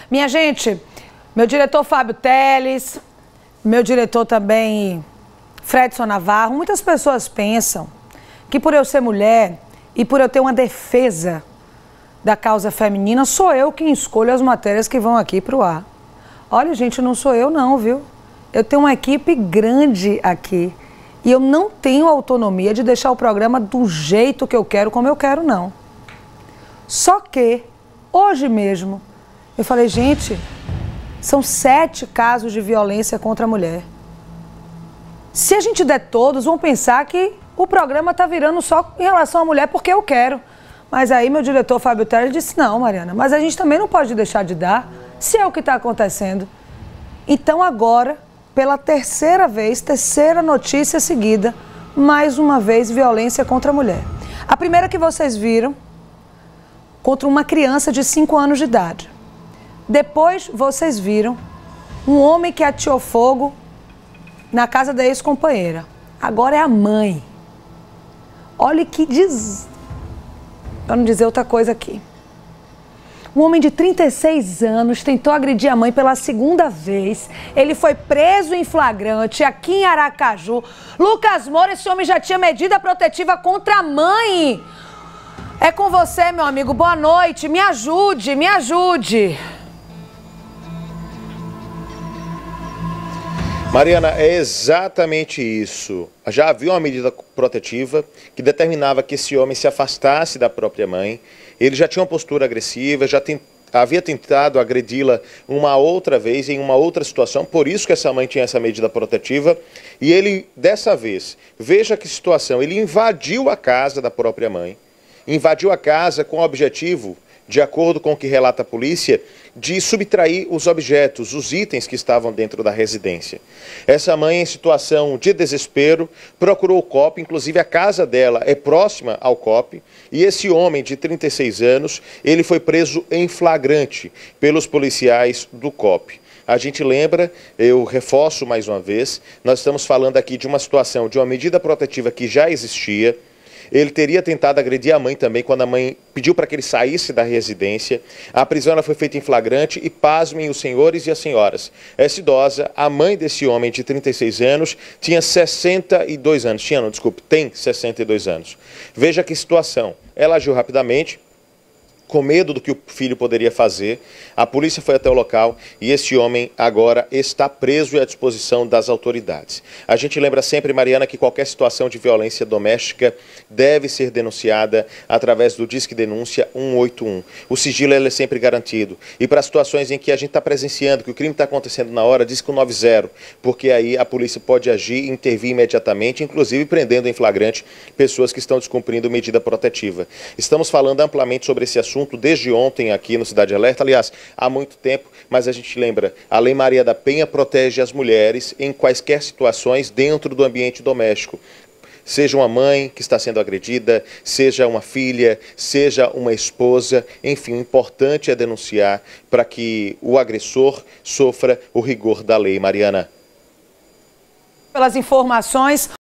Minha gente, meu diretor Fábio Teles, meu diretor também Fredson Navarro, muitas pessoas pensam que por eu ser mulher e por eu ter uma defesa da causa feminina, sou eu quem escolho as matérias que vão aqui para o ar. Olha, gente, não sou eu não, viu? Eu tenho uma equipe grande aqui e eu não tenho autonomia de deixar o programa do jeito que eu quero, como eu quero, não. Só que, hoje mesmo, eu falei, gente, são 7 casos de violência contra a mulher. Se a gente der todos, vão pensar que o programa está virando só em relação à mulher porque eu quero. Mas aí meu diretor Fábio Teles disse, não, Mariana, mas a gente também não pode deixar de dar, se é o que está acontecendo. Então agora, pela terceira vez, terceira notícia seguida, mais uma vez violência contra a mulher. A primeira que vocês viram, contra uma criança de 5 anos de idade. Depois vocês viram um homem que ateou fogo na casa da ex-companheira. Agora é a mãe. Olha que para não dizer outra coisa aqui. Um homem de 36 anos tentou agredir a mãe pela segunda vez. Ele foi preso em flagrante aqui em Aracaju. Lucas Moura, esse homem já tinha medida protetiva contra a mãe. É com você, meu amigo. Boa noite. Me ajude, me ajude. Mariana, é exatamente isso. Já havia uma medida protetiva que determinava que esse homem se afastasse da própria mãe. Ele já tinha uma postura agressiva, havia tentado agredi-la uma outra vez, em uma outra situação, por isso que essa mãe tinha essa medida protetiva. E ele, dessa vez, veja que situação, ele invadiu a casa da própria mãe, invadiu a casa com o objetivo, de acordo com o que relata a polícia, de subtrair os objetos, os itens que estavam dentro da residência. Essa mãe, em situação de desespero, procurou o COP, inclusive a casa dela é próxima ao COP, e esse homem de 36 anos, ele foi preso em flagrante pelos policiais do COP. A gente lembra, eu reforço mais uma vez, nós estamos falando aqui de uma situação, de uma medida protetiva que já existia. Ele teria tentado agredir a mãe também, quando a mãe pediu para que ele saísse da residência. A prisão ela foi feita em flagrante e, pasmem os senhores e as senhoras, essa idosa, a mãe desse homem de 36 anos, tinha 62 anos. Tem 62 anos. Veja que situação. Ela agiu rapidamente, com medo do que o filho poderia fazer. A polícia foi até o local e esse homem agora está preso e à disposição das autoridades. A gente lembra sempre, Mariana, que qualquer situação de violência doméstica deve ser denunciada através do Disque Denúncia 181. O sigilo é sempre garantido. E para situações em que a gente está presenciando, que o crime está acontecendo na hora, diz que o 90, porque aí a polícia pode agir e intervir imediatamente, inclusive prendendo em flagrante pessoas que estão descumprindo medida protetiva. Estamos falando amplamente sobre esse assunto desde ontem aqui no Cidade Alerta, aliás, há muito tempo, mas a gente lembra, a Lei Maria da Penha protege as mulheres em quaisquer situações dentro do ambiente doméstico. Seja uma mãe que está sendo agredida, seja uma filha, seja uma esposa, enfim, o importante é denunciar para que o agressor sofra o rigor da lei, Mariana. Pelas informações.